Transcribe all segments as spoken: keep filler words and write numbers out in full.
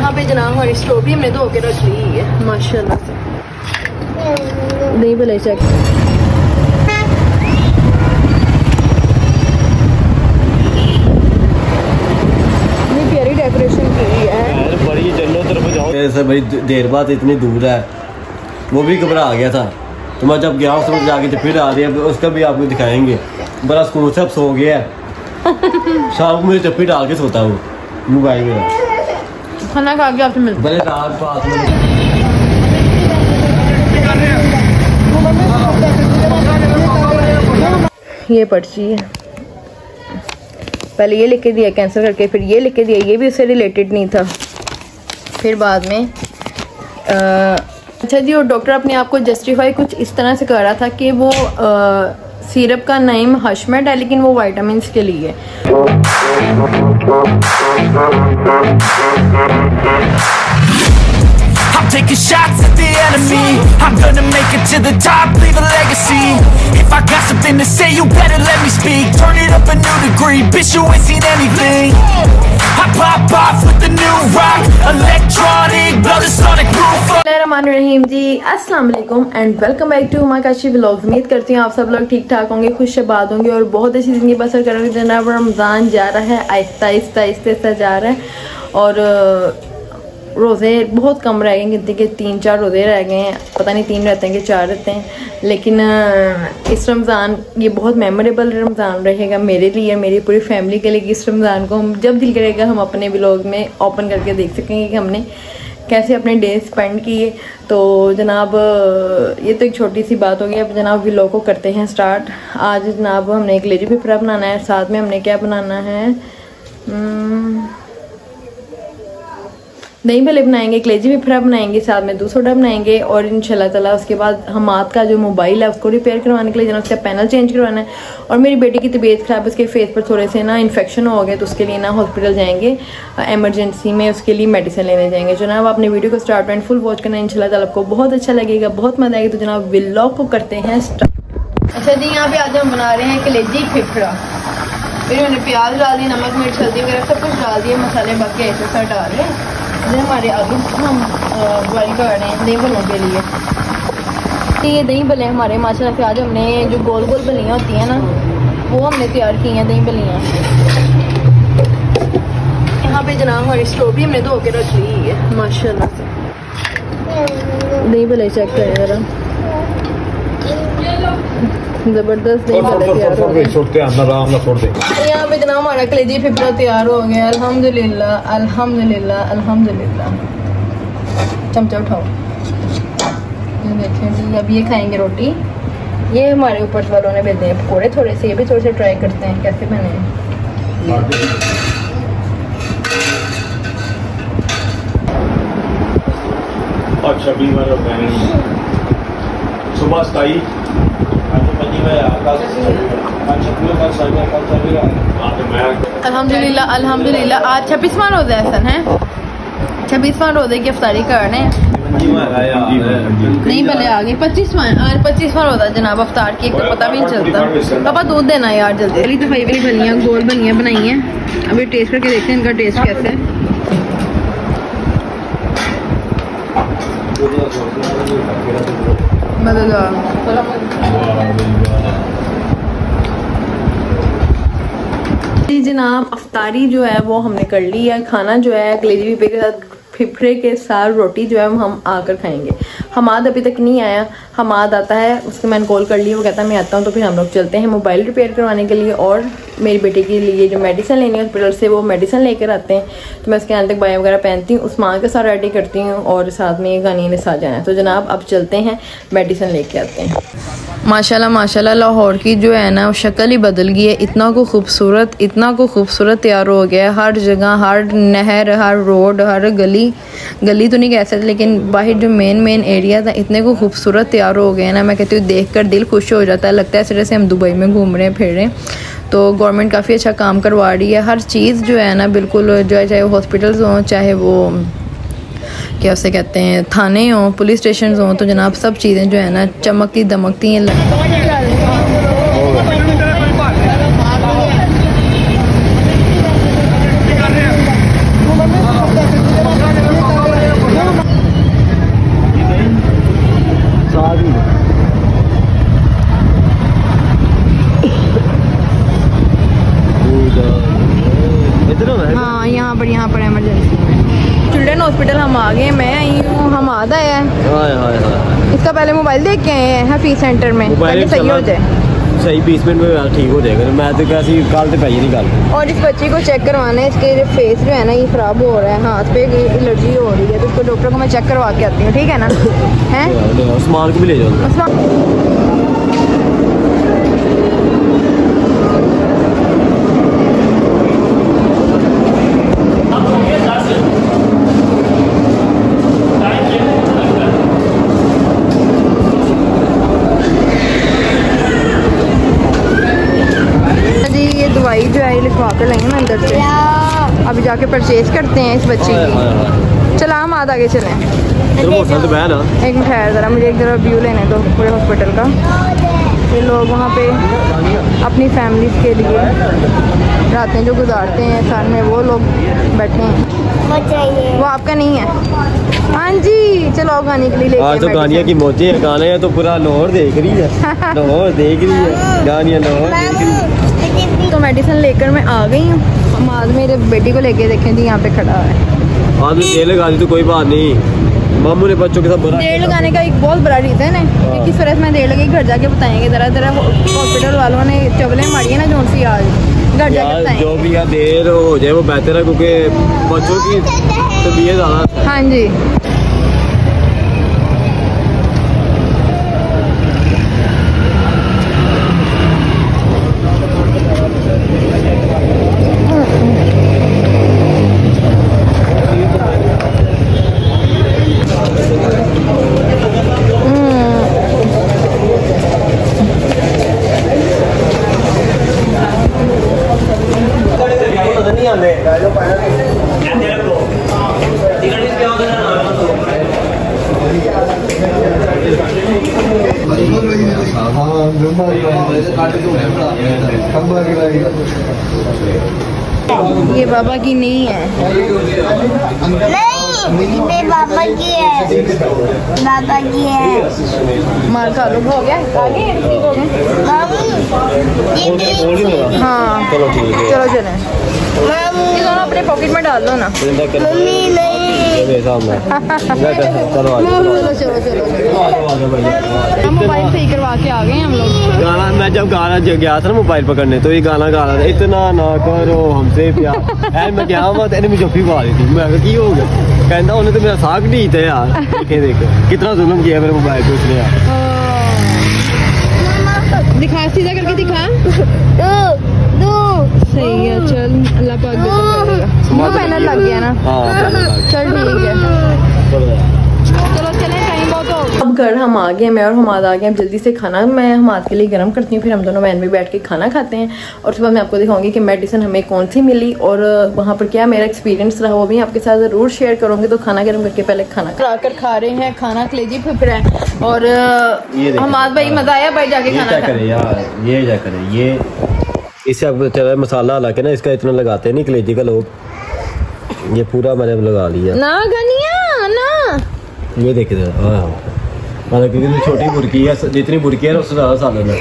यहाँ पे जनाब हमारी स्ट्रॉबेरी हमने धो के रख ली है माशाल्लाह से। नहीं भले चेक प्यारी डेकोरेशन की है बड़ी चलो तरफ जाओ ऐसे भाई देर बाद इतनी दूर है वो भी घबरा गया था तो मैं जब गया उसमें जाके तो फिर आ रही है उसका भी आपको दिखाएंगे बड़ा स्कूल से अब सो गया है शाम को मुझे चप्पी डाल के सोता हूँ मोबाइल में खाना खा के आपसे मिलते बड़े रात बात में ये पर्ची है पहले ये लिख के दिया कैंसिल करके फिर ये लिख के दिया ये भी उससे रिलेटेड नहीं था फिर बाद में आ, अच्छा जी और डॉक्टर अपने आप को जस्टिफाई कुछ इस तरह से कर रहा था कि वो आ, सिरप का नेम हशमेट है लेकिन वो विटामिन्स के लिए I'm taking shots at the enemy. I'm gonna make it to the top, leave a legacy. If I got something to say, you better let me speak. Turn it up a new degree, bitch, you ain't seen anything. I pop off with the new rock, electronic, blow the sonic roof up. रहीम जी अस्सलाम वालेकुम and welcome back to my Kashi vlogs. उम्मीद करती हूँ आप सब लोग ठीक ठाक होंगे, खुश आबाद होंगे और बहुत अच्छी ज़िंदगी बसर करेंगे। जनाब रमज़ान जा रहा है, आहिस्ता आहिस्ता आहिस्ता आहिस्ता जा रहा है और रोज़े बहुत कम रह गए, गिनती के तीन चार रोज़े रह गए हैं, पता नहीं तीन रहते हैं कि चार रहते हैं। लेकिन इस रमज़ान ये बहुत मेमोरेबल रमज़ान रहेगा मेरे लिए, मेरी पूरी फैमिली के लिए। इस रमज़ान को हम जब दिल करेगा हम अपने व्लॉग में ओपन करके देख सकेंगे कि हमने कैसे अपने डे स्पेंड किए। तो जनाब ये तो एक छोटी सी बात हो गई। अब जनाब व्लॉग को करते हैं स्टार्ट। आज जनाब हमने एक लेजी पेपरा बनाना है, साथ में हमने क्या बनाना है, दही भल्ले बनाएंगे, कलेजी भी फ्राई बनाएंगे, साथ में दूध सोडा बनाएंगे और इंशाल्लाह ताला उसके बाद हमाद का जो मोबाइल है उसको रिपेयर करवाने के लिए जनाब उसका पैनल चेंज करवाना है। और मेरी बेटी की तबीयत ख़राब, उसके फेस पर थोड़े से ना इन्फेक्शन हो गए तो उसके लिए ना हॉस्पिटल जाएंगे एमरजेंसी में, उसके लिए मेडिसिन लेने जाएंगे। जनाब आपने वीडियो को स्टार्ट एंड फुल वॉच करना है, इंशाल्लाह ताला आपको बहुत अच्छा लगेगा, बहुत मज़ा आएगा। तो जनाब व्लॉग को करते हैं स्टार्ट। अच्छा जी यहाँ पे आज हम बना रहे हैं कलेजी फिफड़ा। फिर मैंने प्याज डाल दिया, नमक मिर्च हल्दी वगैरह सब कुछ डाल दिया, मसाले बाकी ऐसे सा डाल रहे हैं। हमारे आलू हम बॉइल कर रहे हैं दही भल्लों के लिए। ये दही भल्ले हमारे माशाल्लाह से आज हमने जो गोल गोल भल्लियाँ होती हैं ना वो हमने तैयार की हैं दही भल्लियाँ। यहाँ पे जनाब हमारी स्ट्रॉबेरी हमने धो के रख ली है माशाल्लाह से। दही भल्ले चेक करें जरा, जबरदस्त दही भल्ले तैयार हो गए। यहाँ पे जनाब हमारा कलेजी फिफड़ा तैयार हो गया। अल्हम्दुलिल्लाह अल्हम्दुलिल्लाह अल्हम्दुलिल्लाह। चमचा उठाओ, ये देखें जी। अब ये खाएंगे रोटी। ये हमारे ऊपर वालों ने भेजे हैं पकौड़े थोड़े से, ये भी थोड़े से ट्राई करते हैं कैसे बने हैं। अच्छा भी सुबह सताई अल्हम्दुलिल्लाह अल्हम्दुलिल्लाह। आज छब्बीसवां रोज़ा है है छब्बीसवां रोज़े की अफ्तारी कर रहे हैं। नहीं भले आ गए पच्चीसवां आज पच्चीसवां रोज़ा जनाब अफ्तार की, एक तो पता भी नहीं चलता। पापा दूध देना यार जल्दी। पहली दफ़ा वाली भलियाँ गोल भलियाँ बनाई हैं, अभी टेस्ट करके देखते हैं इनका टेस्ट कैसे है। जनाब अफ्तारी जो है वो हमने कर ली है। खाना जो है कलेजी पे के साथ फिफड़े के साथ रोटी जो है हम आकर खाएंगे। हमाद अभी तक नहीं आया, हमाद आता है उसके मैंने कॉल कर ली, वो कहता है मैं आता हूँ। तो फिर हम लोग चलते हैं मोबाइल रिपेयर करवाने के लिए और मेरी बेटी के लिए जो मेडिसिन लेनी है हॉस्पिटल से वो मेडिसिन लेकर आते हैं। तो मैं उसके अंदर तक बाय वगैरह पहनती हूँ, उस्मान के साथ रेडी करती हूँ और साथ में गानी ने साथ जाना है। तो जनाब अब चलते हैं मेडिसिन लेके आते हैं। माशाल्लाह माशाल्लाह लाहौर की जो है ना शक्ल ही बदल गई है। इतना को खूबसूरत इतना को खूबसूरत तैयार हो गया है। हर जगह, हर नहर, हर रोड, हर गली गली तो नहीं कह सकते लेकिन बाहर जो मेन मेन एरिया था इतने को खूबसूरत तैयार हो गए ना, मैं कहती हूँ देख कर दिल खुश हो जाता है। लगता है इस तरह से हम दुबई में घूम रहे हैं फिर रहे हैं। तो गवर्नमेंट काफ़ी अच्छा काम करवा रही है। हर चीज़ जो है ना बिल्कुल जो है, चाहे वो हॉस्पिटल्स हों, चाहे वो क्या उसे कहते हैं थाने हों, पुलिस स्टेशन हों, तो जनाब सब चीज़ें जो है ना चमकती दमकती हैं। पर यहाँ पर इमरजेंसी में चिल्ड्रन हॉस्पिटल हम आ गए। मैं आई हूँ, हम आधा है इसका पहले मोबाइल देख के आए हैं हफीज सेंटर में, पहले सही हो जाए, सही बीस मिनट में ठीक हो जाएगा। मैं तो कैसी कल तो पाई नहीं कल। और इस बच्चे को चेक करवाना है, इसके जो फेस जो है ना ये ख़राब हो रहा है, हाथ पे एलर्जी हो रही है, तो उसको डॉक्टर को मैं चेक करवा के आती हूँ, ठीक है ना? हैं सामान को भी ले जाओ। दवाई जो है ये लिखवा कर लेंगे ना अंदर से, अभी जाके परचेज करते हैं इस बच्चे की। चलो हम आगे आगे चलें। एक मिनट ठहर ज़रा, मुझे एक जरा व्यू लेने दो पूरे हॉस्पिटल का। ये लोग वहाँ पे अपनी फैमिलीज़ के लिए रातें जो गुजारते हैं साल में, वो लोग बैठे हैं। वो आपका नहीं है? हाँ जी, चलो गाने के लिए लेके। आज तो गानिया की मोती है, गाने हैं तो पूरा लाहौर देख रही है, लाहौर देख रही है, गानिया लाहौर देख रही है। तो मेडिसिन लेकर मैं आ गई हूँ। हम आज मेरे बेटी को लेके देखें जी, यहाँ पे खड़ा है। आज देर लगा दी तो कोई बात नहीं, मामू ने बच्चों के साथ बुरा देर लगाने का एक बहुत बड़ा रीज़न है कि किस वजह से मैं देर लगी, घर जाके बताएंगे। ज़रा ज़रा हॉस्पिटल वालों ने चवलें मारी है ना जो सी, आज घर जाके बताएंगे। जो भी देर हो जाए वो बेहतर है, क्योंकि बच्चों की तबीयत ज़्यादा। हाँ जी, ये बाबा की नहीं है, नहीं ये बाबा की है, बाबा की है। मार खा लो, हो गया आगे हो गया। हाँ चलो ठीक है, चलो चलें। ये दोनों अपने पॉकेट में डाल दो ना। मम्मी नहीं, चलो चलो चलो चलो, हम मोबाइल सही करवा के आ गए हम लोग। गाना मैं जब गाना गया था ना मोबाइल पकड़ने, तो ये गाना गा रहा था, इतना ना करो हमसे प्यार है। मैं क्या हुआ तेने मुझे जफ्फी पा दी थी। मैं की हो गया, कहता उन्हें तो मेरा साग नहीं था यार। देखे देखे कितना जुल्म किया मेरे मोबाइल पे उसने यार। दिखा, सीधा करके दिखा। सही है, चल अल्लाह पाक वो पैनल लग गया ना। चल ठीक है, चलो चलें, टाइम बहुत हो गया। अब घर हम आ गए, मैं और हमाद आ गए। अब जल्दी से खाना मैं हमाद के लिए गर्म करती हूँ, फिर हम दोनों वैन में बैठ के खाना खाते हैं। और सुबह मैं आपको दिखाऊंगी कि मेडिसिन हमें कौन सी मिली और वहाँ पर क्या मेरा एक्सपीरियंस रहा, वो भी आपके साथ ज़रूर शेयर करूँगी। तो खाना गर्म करके पहले खाना खा कर खा रहे हैं, खाना कलेजी फिर है। और हमाद भाई मजा आया भाई जाके खाना करे यार, ये क्या करे, ये इससे आपको चला मसाला ला के ना, इसका इतना लगाते नहीं कलेजी का लोग, ये पूरा मैंने लगा लिया ना गनिया ना। ये देखे मतलब क्योंकि छोटी बुरकी है, जितनी बुरकी है उससे ज़्यादा सालन है।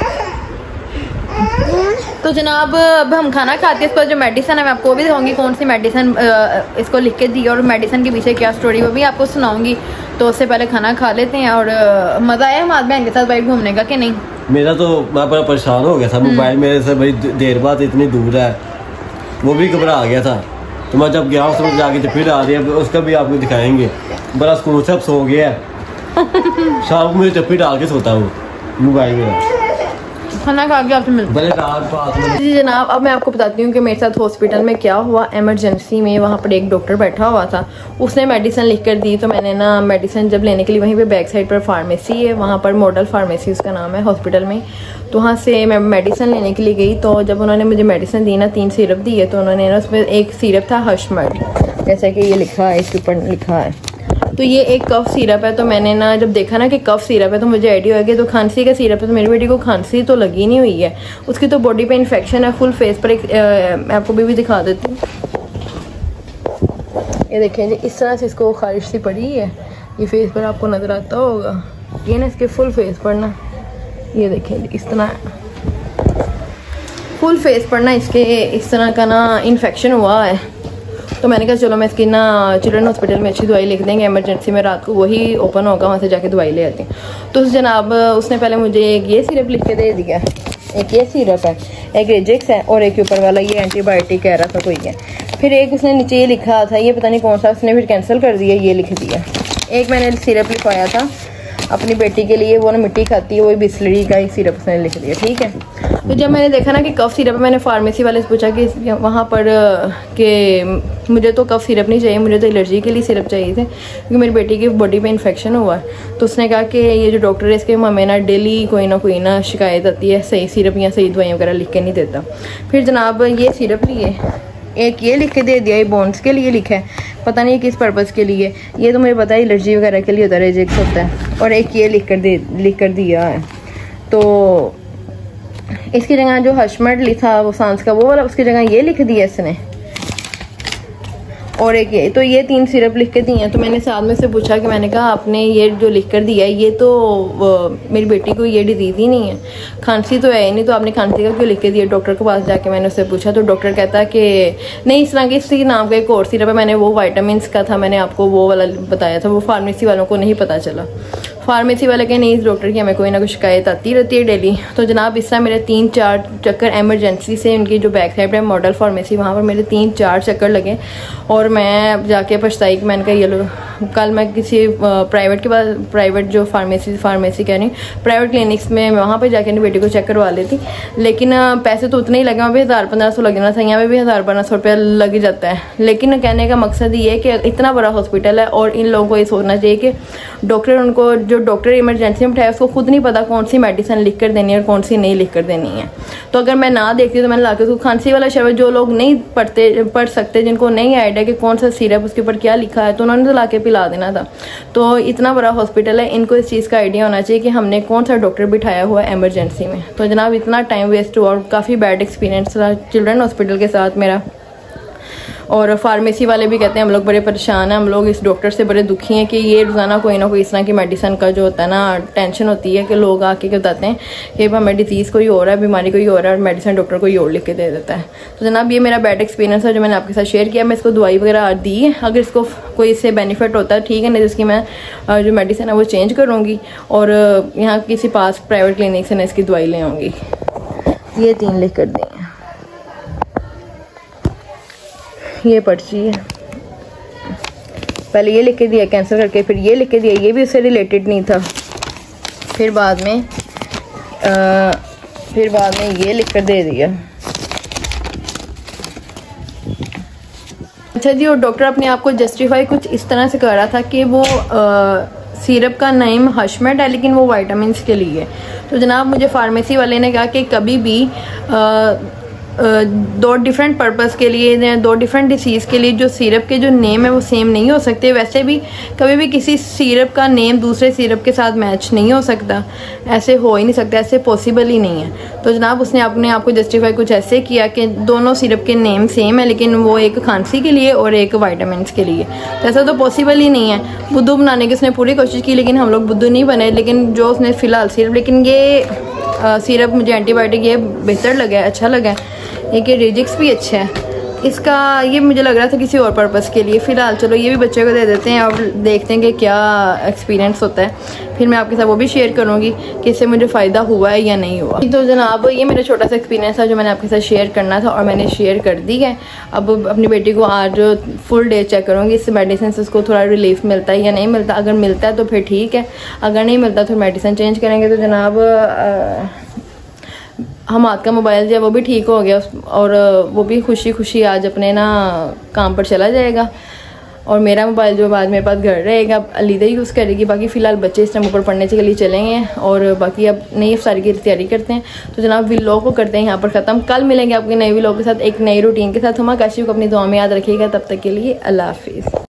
तो जनाब अब हम खाना खाते हैं, इस पर जो मेडिसिन है मैं आपको भी दिखाऊंगी कौन सी मेडिसिन इसको लिख के दी और मेडिसिन के पीछे क्या स्टोरी वो भी आपको सुनाऊंगी। तो उससे पहले खाना खा लेते हैं। और मज़ा आया हमारे बहन के साथ भाई घूमने का कि नहीं? मेरा तो मैं बड़ा परेशान हो गया था, मोबाइल मेरे से भाई देर बाद इतनी दूर है, वो भी घबरा गया था। तो मैं जब गया उसमें जाके तो फिर आ रही है, उसका भी आपको दिखाएंगे। बड़ा सुकून से अब सो गया है। शाम को मुझे चप्पी डाल के सोता हूँ मोबाइल में, खाना खा के आपसे मिलते हैं। जी जनाब, अब मैं आपको बताती हूँ कि मेरे साथ हॉस्पिटल में क्या हुआ। इमरजेंसी में वहाँ पर एक डॉक्टर बैठा हुआ था, उसने मेडिसिन लिख कर दी। तो मैंने ना मेडिसिन जब लेने के लिए वहीं पे बैक साइड पर फार्मेसी है, वहाँ पर मॉडल फार्मेसी उसका नाम है हॉस्पिटल में, तो वहाँ से मैं मेडिसिन लेने के लिए गई। तो जब उन्होंने मुझे मेडिसिन दी ना, तीन सिरप दी है, तो उन्होंने ना उसमें एक सिरप था हशमर्ड, जैसे कि ये लिखा है, इसके ऊपर लिखा है। तो ये एक कफ सिरप है। तो मैंने ना जब देखा ना कि कफ सिरप है तो मुझे आइडिया हो गया तो खांसी का सिरप है। तो मेरी बेटी को खांसी तो लगी नहीं हुई है, उसकी तो बॉडी पे इन्फेक्शन है फुल फेस पर। एक आ, मैं आपको भी, भी दिखा देती हूँ, ये देखें जी, इस तरह से इसको खारिश सी पड़ी है, ये फेस पर आपको नज़र आता होगा। ये ना इसके फुल फेस पर ना, ये देखें जी, इस तरह फुल फेस पर ना इसके इस तरह का ना इन्फेक्शन हुआ है। तो मैंने कहा चलो मैं इसकी ना चिल्ड्रन हॉस्पिटल में अच्छी दवाई लिख देंगे, इमरजेंसी में रात को वही ओपन होगा, वहाँ से जाके दवाई ले आती हूँ। तो जनाब उसने पहले मुझे एक ये सिरप लिख के दे दिया, एक ये सिरप है, एक रेजिक्स है और एक ऊपर वाला ये एंटीबायोटिक कह रहा था कोई है। फिर एक उसने नीचे ये लिखा था, ये पता नहीं कौन सा, उसने फिर कैंसिल कर दिया, ये लिख दिया। एक मैंने सिरप लिखवाया था अपनी बेटी के लिए, वो ना मिट्टी खाती है, वो बिस्लरी का ही सिरप उसने लिख दिया, ठीक है। तो जब मैंने देखा ना कि कफ सिरप, मैंने फार्मेसी वाले से पूछा कि वहाँ पर कि मुझे तो कफ सिरप नहीं चाहिए, मुझे तो एलर्जी के लिए सिरप चाहिए थे क्योंकि मेरी बेटी की बॉडी में इन्फेक्शन हुआ है। तो उसने कहा कि ये जो डॉक्टर है इसके हमें ना डेली कोई ना कोई ना शिकायत आती है, सही सिरप या सही दवाइयाँ वगैरह लिख के नहीं देता। फिर जनाब ये सिरप लिए, एक ये लिख के दे दिया, ये बोन्स के लिए लिखा है, पता नहीं किस पर्पज़ के लिए, ये तो मुझे पता है एलर्जी वगैरह के लिए होता है, रेजिक्स होता है। और एक ये लिख कर दे लिख कर दिया है। तो इसकी जगह जो हशमट लिखा वो सांस का वो वाला, उसकी जगह ये लिख दिया इसने। और एक ये, तो ये तीन सिरप लिख के दिए हैं। तो मैंने साथ में से पूछा कि मैंने कहा आपने ये जो लिख कर दिया है ये तो वो, मेरी बेटी को ये डिजीज़ ही नहीं है, खांसी तो है ही नहीं, तो आपने खांसी का क्यों लिख के दिया? डॉक्टर के पास जाके मैंने उससे पूछा तो डॉक्टर कहता कि नहीं, इस तरह के इसी नाम का एक और सिरप है, मैंने वो वाइटामिन का था, मैंने आपको वो वाला बताया था, वो फार्मेसी वालों को नहीं पता चला। फार्मेसी वाले के नहीं, इस डॉक्टर की हमें कोई ना कोई शिकायत आती रहती है डेली। तो जनाब इस तरह मेरे तीन चार चक्कर एमरजेंसी से, उनकी जो बैक साइड है मॉडल फार्मेसी, वहाँ पर मेरे तीन चार चक्कर लगे और मैं जाके पछताई कि मैंने कहा ये लो, कल मैं किसी प्राइवेट के पास, प्राइवेट जो फार्मेसी फार्मेसी कह रही प्राइवेट क्लिनिक्स में, वहाँ पर जाके अपनी बेटी को चेक करवा लेती, लेकिन पैसे तो उतने ही लगे, वहाँ भी हज़ार पंद्रह सौ लगना था, यहाँ पे भी हज़ार पंद्रह सौ रुपया लग जाता है। लेकिन कहने का मकसद ये है कि इतना बड़ा हॉस्पिटल है और इन लोगों को ये सोचना चाहिए कि डॉक्टर, उनको जो डॉक्टर इमरजेंसी में बैठाया उसको खुद नहीं पता कौन सी मेडिसिन लिख कर देनी है और कौन सी नहीं लिख कर देनी है। तो अगर मैं ना देखती तो मैंने ला के उसको खांसी वाला शरबत, जो लोग नहीं पढ़ते पढ़ सकते, जिनको नहीं आइडिया कि कौन सा सिरप उसके ऊपर क्या लिखा है, तो उन्होंने तो ला के पिला देना था। तो इतना बड़ा हॉस्पिटल है, इनको इस चीज़ का आइडिया होना चाहिए कि हमने कौन सा डॉक्टर बिठाया हुआ है इमरजेंसी में। तो जनाब इतना टाइम वेस्ट हुआ और काफ़ी बैड एक्सपीरियंस रहा चिल्ड्रन हॉस्पिटल के साथ मेरा। और फार्मेसी वाले भी कहते हैं हम लोग बड़े परेशान हैं, हम लोग इस डॉक्टर से बड़े दुखी हैं कि ये रोज़ाना कोई ना कोई इस तरह की मेडिसिन का जो होता है ना, टेंशन होती है कि लोग आके क्या बताते हैं कि हमें डिजीज़ कोई हो रहा है, बीमारी कोई हो रहा है और मेडिसिन डॉक्टर कोई और लिख के दे देता है। तो जनाब ये मेरा बैड एक्सपीरियंस है जो मैंने आपके साथ शेयर किया। मैं इसको दवाई वगैरह दी है, अगर इसको कोई इससे बेनिफिट होता है ठीक है, नहीं जिसकी मैं जो मेडिसिन है वो चेंज करूँगी और यहाँ किसी पास प्राइवेट क्लिनिक से मैं इसकी दवाई ले आऊँगी। ये तीन लिख कर दी, ये पर्ची है, पहले ये लिख के दिया कैंसिल करके, फिर ये लिख के दिया, ये भी उससे रिलेटेड नहीं था, फिर बाद में आ, फिर बाद में ये लिख कर दे दिया। अच्छा जी, और डॉक्टर अपने आप को जस्टिफाई कुछ इस तरह से कर रहा था कि वो आ, सिरप का नेम हशमेट है लेकिन वो वाइटामिन के लिए। तो जनाब मुझे फार्मेसी वाले ने कहा कि कभी भी आ, दो डिफरेंट पर्पस के लिए, दो डिफरेंट डिसीज़ के लिए जो सिरप के जो नेम है वो सेम नहीं हो सकते। वैसे भी कभी भी किसी सिरप का नेम दूसरे सिरप के साथ मैच नहीं हो सकता, ऐसे हो ही नहीं सकता, ऐसे पॉसिबल ही नहीं है। तो जनाब उसने अपने आप को जस्टिफाई कुछ ऐसे किया कि दोनों सिरप के नेम सेम है लेकिन वो एक खांसी के लिए और एक वाइटामिन के लिए। तो ऐसा तो पॉसिबल ही नहीं है। बुद्धू बनाने की उसने पूरी कोशिश की लेकिन हम लोग बुद्धू नहीं बने। लेकिन जो उसने फ़िलहाल सिरप, लेकिन ये आ, सिरप मुझे एंटीबायोटिक ये बेहतर लगा है, अच्छा लगा है। एक ये रेजिक्स भी अच्छा है, इसका ये मुझे लग रहा था किसी और पर्पस के लिए। फ़िलहाल चलो ये भी बच्चे को दे देते हैं और देखते हैं कि क्या एक्सपीरियंस होता है। फिर मैं आपके साथ वो भी शेयर करूँगी कि इससे मुझे फ़ायदा हुआ है या नहीं हुआ। तो जनाब ये मेरा छोटा सा एक्सपीरियंस था जो मैंने आपके साथ शेयर करना था और मैंने शेयर कर दी है। अब अपनी बेटी को आज फुल डे चेक करूँगी, इससे मेडिसिन से उसको थोड़ा रिलीफ मिलता है या नहीं मिलता। अगर मिलता है तो फिर ठीक है, अगर नहीं मिलता तो मेडिसिन चेंज करेंगे। तो जनाब हम हाथ का मोबाइल जो है वो भी ठीक हो गया और वो भी खुशी खुशी आज अपने ना काम पर चला जाएगा और मेरा मोबाइल जो बाद मेरे पास घर रहेगा, अलीदा ही यूज़ करेगी। बाकी फ़िलहाल बच्चे इस टाइम ऊपर पढ़ने के लिए चलेंगे और बाकी अब नई अफ्तारी की तैयारी करते हैं। तो जनाब व्लॉग को करते हैं यहाँ पर ख़त्म। कल मिलेंगे आपके नए व्लॉग के साथ, एक नई रूटीन के साथ। हम काशी को अपनी दुआ में याद रखिएगा। तब तक के लिए अल्लाह हाफिज़।